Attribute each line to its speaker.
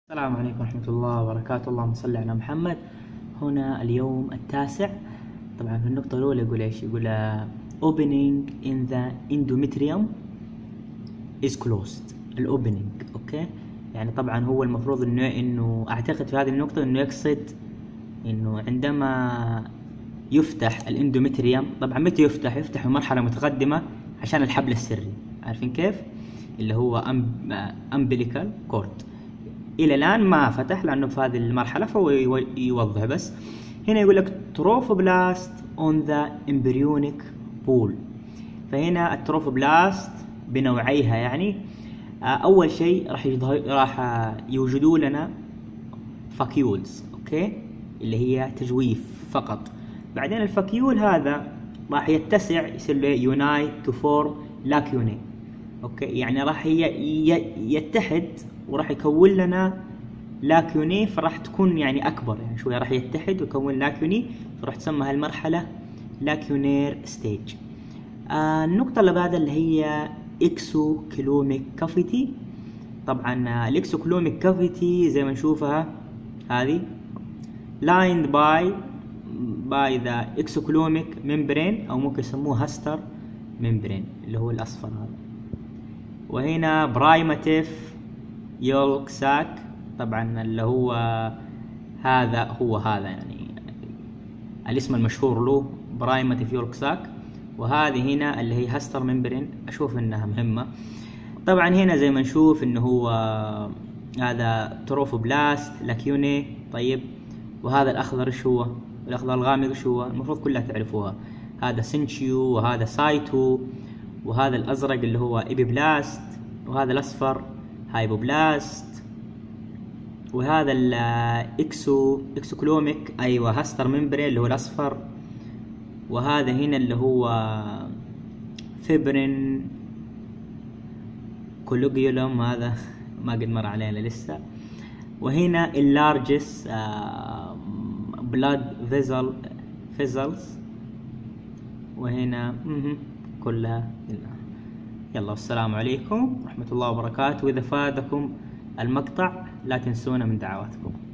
Speaker 1: السلام عليكم ورحمة الله وبركاته. اللهم صل على محمد. هنا اليوم التاسع. طبعا في النقطة الأولى يقول ايش؟ يقول opening in the endometrium is closed. الاوبننج اوكي، يعني طبعا هو المفروض انه اعتقد في هذه النقطة انه يقصد انه عندما يفتح الاندومتريوم. طبعا متى يفتح في مرحلة متقدمة عشان الحبل السري، عارفين كيف؟ اللي هو umbilical cord. الى الان ما فتح لانه في هذه المرحله، فهو يوضح بس. هنا يقول لك تروفوبلاست اون ذا امبريونيك بول. فهنا التروفوبلاست بنوعيها، يعني اول شيء راح يوجدوا لنا فاكيولز، اوكي، اللي هي تجويف فقط. بعدين الفاكيول هذا راح يتسع، يصير له يونايت تو فورم لاكيوني، اوكي، يعني راح يتحد وراح يكون لنا لاكيوني، فراح تكون يعني اكبر، يعني شويه راح يتحد ويكون لاكيوني، فراح تسمى هالمرحله لاكيونير ستيج. النقطه اللي بعدها اللي هي اكسوكلوميك كافيتي. طبعا الاكسوكلوميك كافيتي زي ما نشوفها هذه lined by the exocoolomic membrane، او ممكن يسموه هاستر membrane اللي هو الاصفر هذا. وهنا برايماتيف يولك ساك، طبعا اللي هو هذا يعني الاسم المشهور له برايماتيف يولك ساك. وهذه هنا اللي هي هاستر ممبرين، اشوف انها مهمة. طبعا هنا زي ما نشوف انه هو هذا تروفوبلاست لاكيوني. طيب، وهذا الاخضر ايش هو؟ الاخضر الغامق ايش هو؟ المفروض كلها تعرفوها. هذا سينشيو، وهذا سايتو، وهذا الازرق اللي هو ايبيبلاست، وهذا الاصفر هايبوبلاست، وهذا اكسوكلوميك ايوه هاستر ممبرين اللي هو الاصفر. وهذا هنا اللي هو فيبرين كولوجيولوم، هذا ما قد مر علينا لسه. وهنا اللارجس بلاد فيزلز، وهنا كلها. يلا، والسلام عليكم ورحمة الله وبركاته. وإذا فادكم المقطع لا تنسونا من دعواتكم.